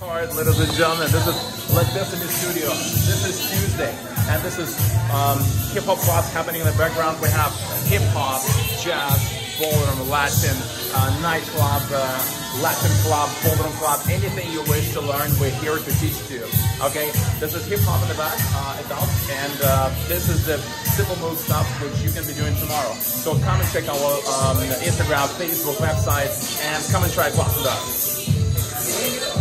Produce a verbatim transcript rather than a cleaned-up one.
Alright, ladies and gentlemen, this is like this in the studio. This is Tuesday, and this is um, hip-hop class happening in the background. We have hip-hop, jazz, ballroom, Latin, uh, nightclub, uh, Latin club, ballroom club, anything you wish to learn, we're here to teach you. Okay, this is hip-hop in the back, uh, adults, and uh, this is the simple move stuff which you can be doing tomorrow. So come and check our um, Instagram, Facebook, website, and come and try a class with us.